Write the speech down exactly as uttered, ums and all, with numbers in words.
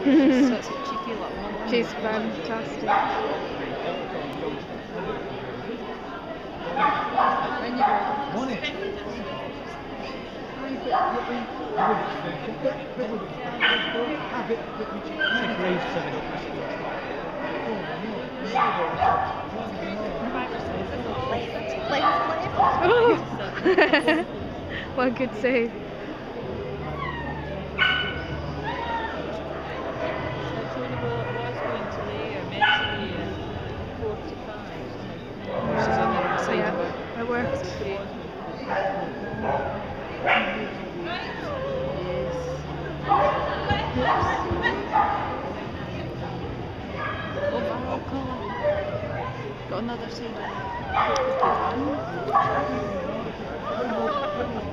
She's such a cheeky little one. She's fantastic. When you go. Money. Oh! One good save. She's on the other side Yeah, of her. it worked. Oh, got another side of her.